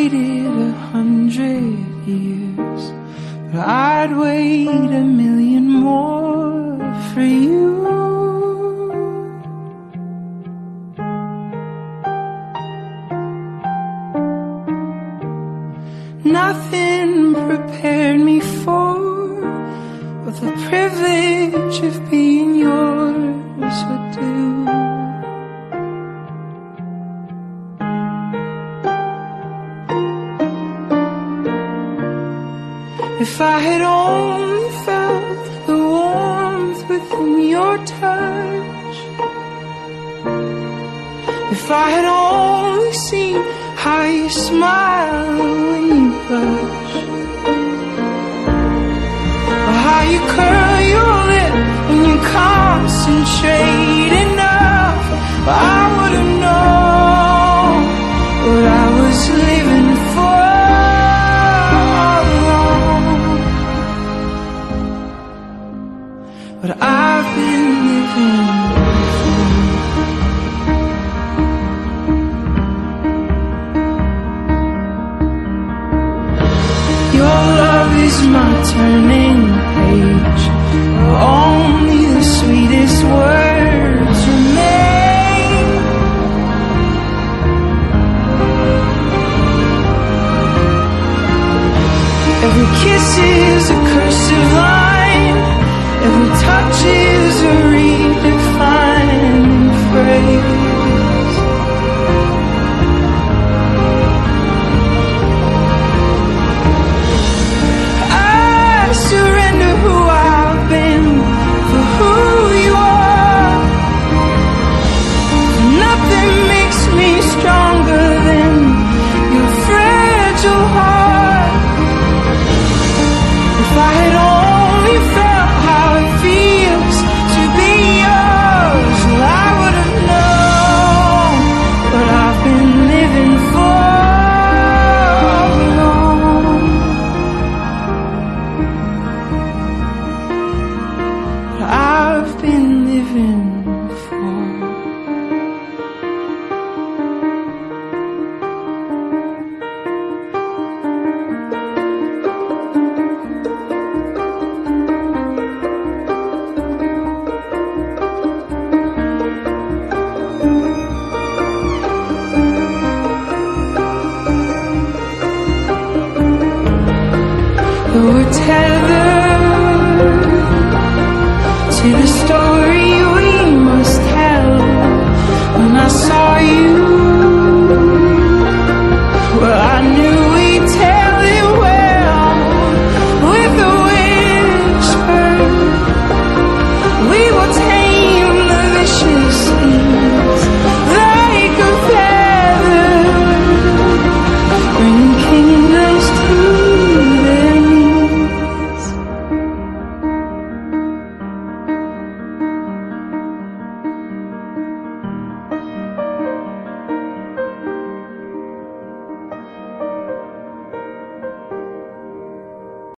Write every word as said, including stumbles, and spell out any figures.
waited a hundred years, but I'd wait a million more for you. Nothing prepared me for what the privilege of being yours would do. If I had only felt the warmth within your touch, if I had only seen how you smile when you blush, or how you curl your lip when you concentrate enough, well, I would have known what I was living for all along. But I've been living for. Your love is my turning